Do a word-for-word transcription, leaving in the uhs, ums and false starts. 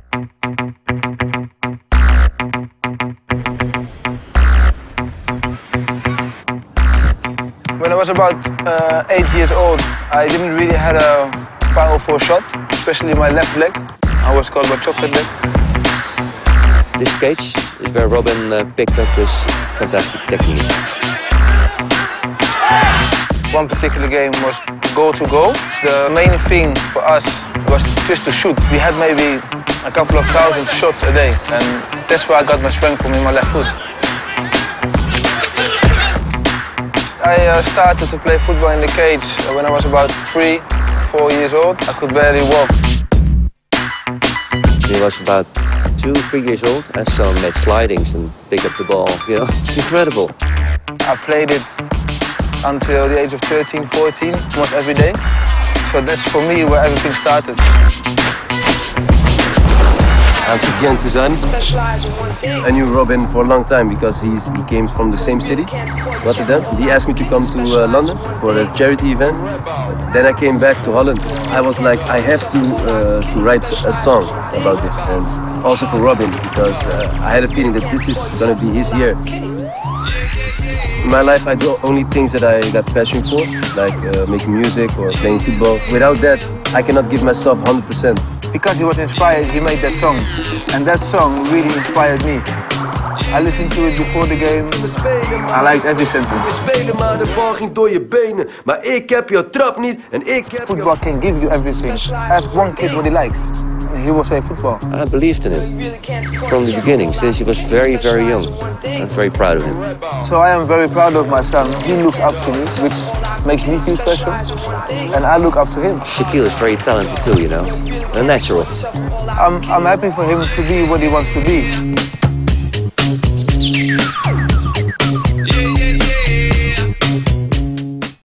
When I was about uh, eight years old, I didn't really have a powerful shot, especially my left leg. I was called my chocolate leg. This cage is where Robin uh, picked up his fantastic technique. One particular game was goal to goal. The main thing for us was just to shoot. We had maybe a couple of thousand shots a day, and that's where I got my strength from in my left foot. I uh, started to play football in the cage when I was about three, four years old. I could barely walk. He was about two, three years old, and so made slidings and picked up the ball. You know, it's incredible. I played it until the age of thirteen, fourteen, almost every day. So that's for me where everything started. I'm Soufiane Touzani. I knew Robin for a long time because he's, he came from the same city, Rotterdam. He asked me to come to uh, London for a charity event. Then I came back to Holland. I was like, I have to, uh, to write a song about this, and also for Robin, because uh, I had a feeling that this is going to be his year. In my life, I do only things that I got passion for, like uh, making music or playing football. Without that, I cannot give myself one hundred percent. Because he was inspired, he made that song. And that song really inspired me. I listened to it before the game. I liked every sentence. Football can give you everything. Ask one kid what he likes. He will say football. I believed in him from the beginning, since he was very, very young. I'm very proud of him. So I am very proud of my son. He looks up to me, which makes me feel special. And I look up to him. Shaquille is very talented too, you know. A natural. I'm, I'm happy for him to be what he wants to be.